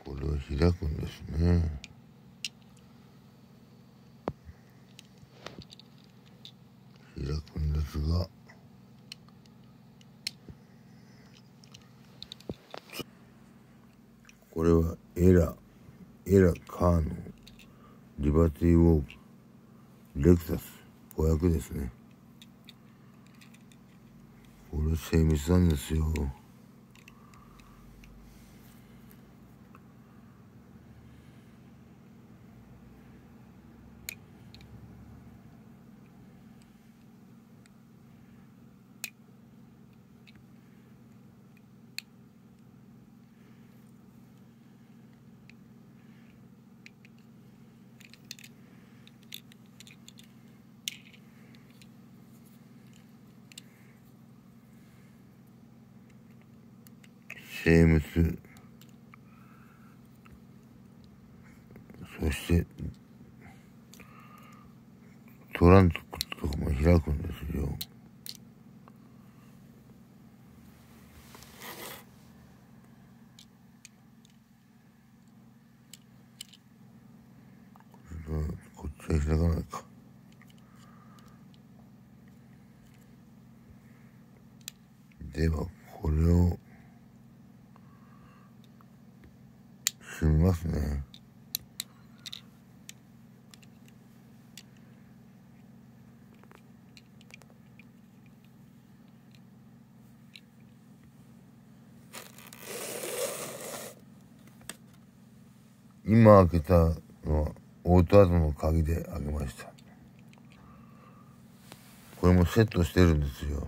これを開くんですね。開くんですが、これはエラカーのリバティウォークレクサス500ですね。これ精密なんですよ。精密、そしてトランクとかも開くんですよ。こっちは開かないか。ではこれを閉めますね。今開けたのはオートアドの鍵で開けました。これもセットしてるんですよ。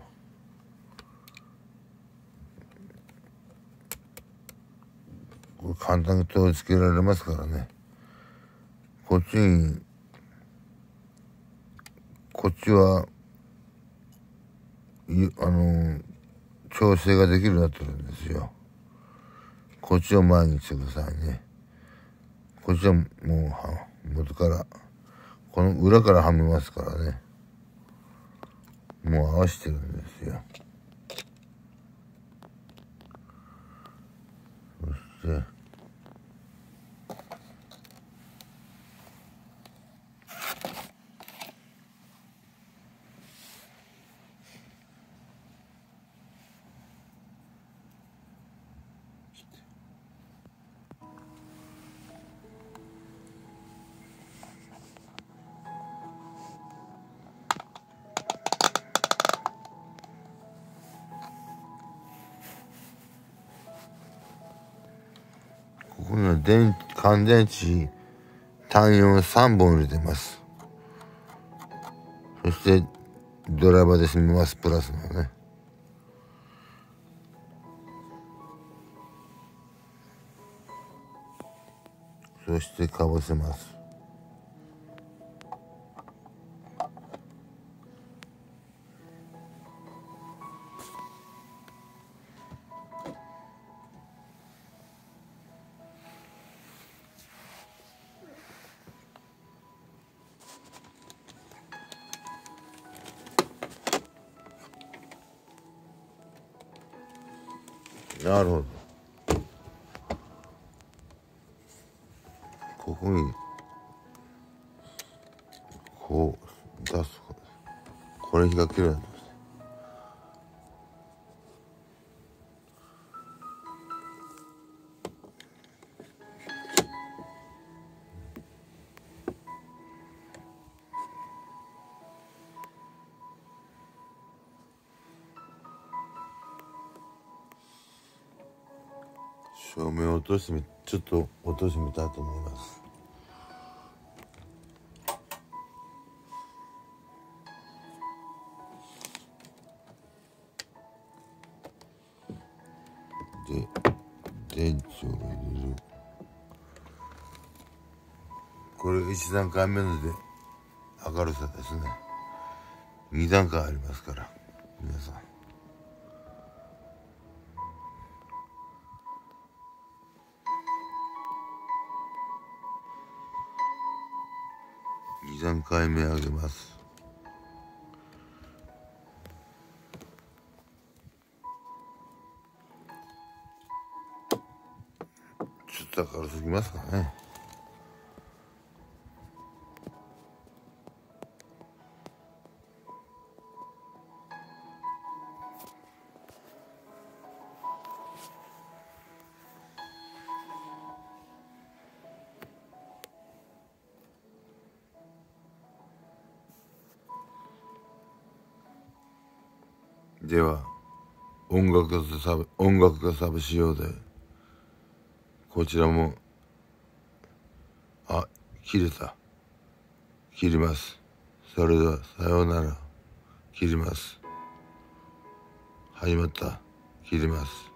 これ簡単に取り付けられますからね。こっちは調整ができるようになってるんですよ。こっちを前にしてくださいね。こっちはもう元からこの裏からはめますからね。もう合わせてるんですよ。そしてここには乾電池単4 3本入れてます。そしてドライバーで閉めます。プラスのね。そしてかぶせます。なるほど。ここにこう出す。これ開けるんです。照明をちょっと落としてみたいと思います。で、電池を入れる。これ1段階目ので明るさですね。2段階ありますから皆さん。2段階目上げます。ちょっと明るすぎますかね。では音楽がサブ仕様でこちらも切れた。切ります。それではさようなら。切ります。始まった。切ります。